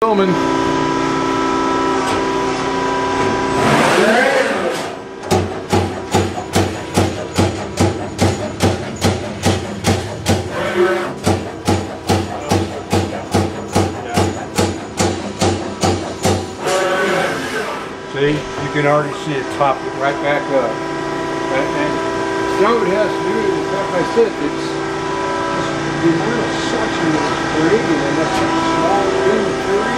Filming. See, you can already see it pop it right back up. And so it has to do with, like I said, it's just the amount of suction that's created in that small thing.